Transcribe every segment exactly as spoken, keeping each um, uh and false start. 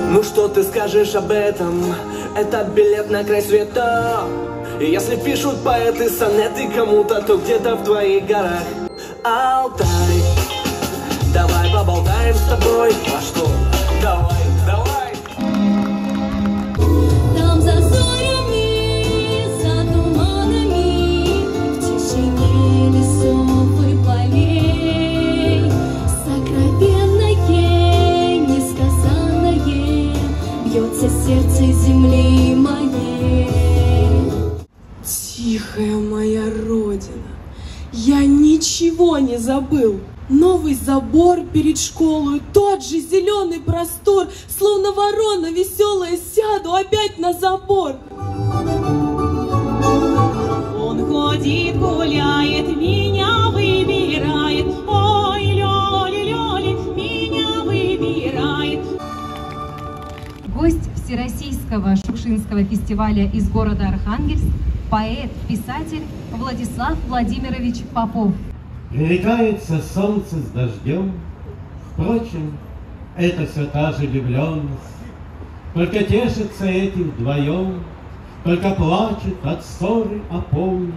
Ну что ты скажешь об этом? Это билет на край света. И если пишут поэты сонеты кому-то, то где-то в твоих горах Алтай. Давай поболтаем с тобой. А что? Давай, давай. Там за зорями, за туманами, в тишине лесов и полей, сокровенное, несказанное бьется сердце земли моей. Тихая моя родина, я ничего не забыл. Новый забор перед школой, тот же зеленый простор, словно ворона веселая сяду опять на забор. Он ходит, гуляет, меня выбирает, ой, лёли, лёли, меня выбирает. Гость Всероссийского Шукшинского фестиваля из города Архангельск, поэт, писатель Владислав Владимирович Попов. Пререкается солнце с дождем, впрочем, это все та же влюбленность. Только тешится этим вдвоем, только плачет от ссоры опомнись.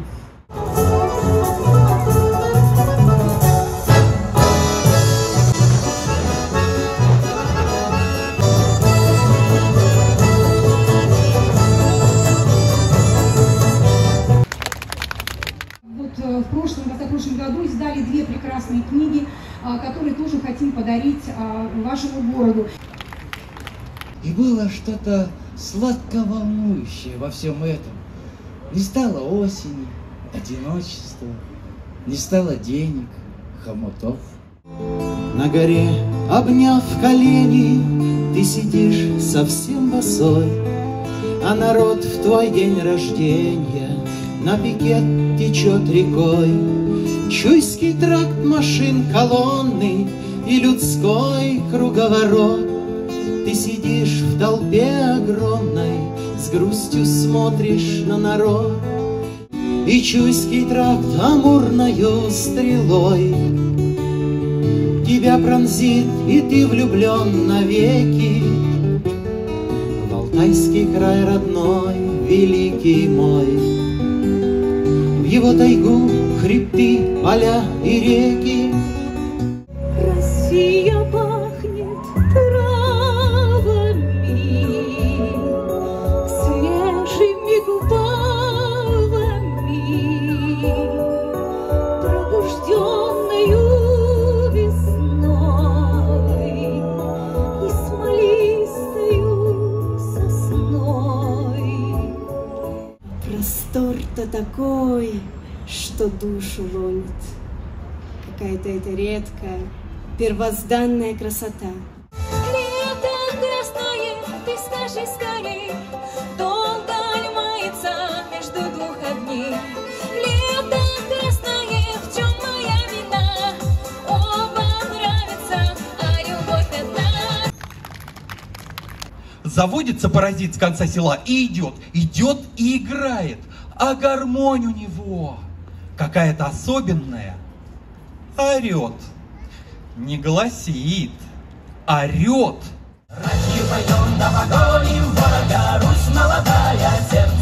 В прошлом, в прошлом году издали две прекрасные книги, которые тоже хотим подарить вашему городу. И было что-то сладко-волнующее во всем этом. Не стало осени, одиночества, не стало денег, хомутов. На горе, обняв колени, ты сидишь совсем босой, а народ в твой день рождения на пикет течет рекой. Чуйский тракт машин, колонны и людской круговорот. Ты сидишь в толпе огромной, с грустью смотришь на народ. И Чуйский тракт амурною стрелой тебя пронзит, и ты влюблен навеки в Алтайский край родной, великий мой. В его тайгу, хребты, поля и реки. Россия пахнет травами, свежими губами, пробужденною весной и смолистою сосной. Простор-то такой, что душу ломит. Какая-то это редкая, первозданная красота. Лето красное, ты скажи скорей, долго ли мается между двух огней? Лето красное, в чем моя вина? Оба нравятся, а любовь одна. Заводится паразит с конца села и идет, идет и играет. А гармонь у него какая-то особенная. Орет. Не гласит, орет. Россию пойдем да погоним, ворога, Русь молодая, сердце